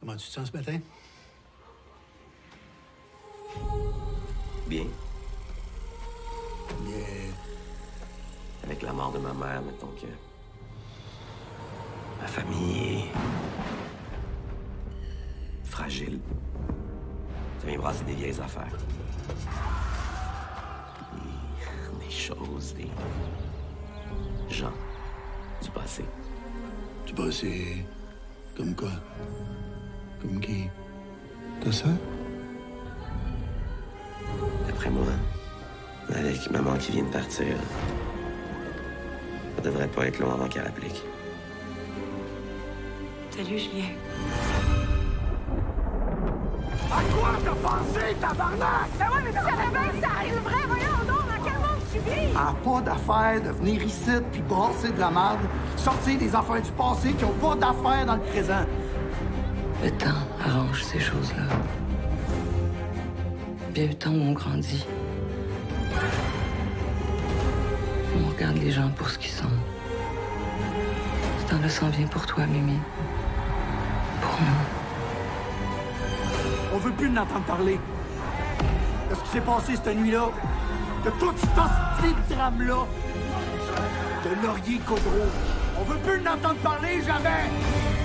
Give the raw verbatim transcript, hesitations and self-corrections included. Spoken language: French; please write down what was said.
Comment tu te sens ce matin? Bien. Bien. Avec la mort de ma mère, mettons que... ma famille est... fragile. Ça vient brasser des vieilles affaires. Des, des choses, des... gens du passé. Du passé? Comme quoi? Comme qui? Ta sœur? D'après moi, avec maman qui vient de partir, ça devrait pas être long avant qu'elle applique. Salut, Julien. À quoi t'as pensé, tabarnak? Ben ouais, mais tu savais bien que ça arriverait, voyons donc, dans quel monde tu vis? Ah, pas d'affaire de venir ici puis brasser de la merde, sortir des affaires du passé qui ont pas d'affaires dans le présent. Le temps arrange ces choses-là. Bien le temps où on grandit. On regarde les gens pour ce qu'ils sont. Ce temps-là s'en vient pour toi, Mimi. Pour nous. On veut plus l'entendre parler. De ce qui s'est passé cette nuit-là. De tout ce petit drame-là. De Laurier Gaudreau. On veut plus l'entendre parler, jamais!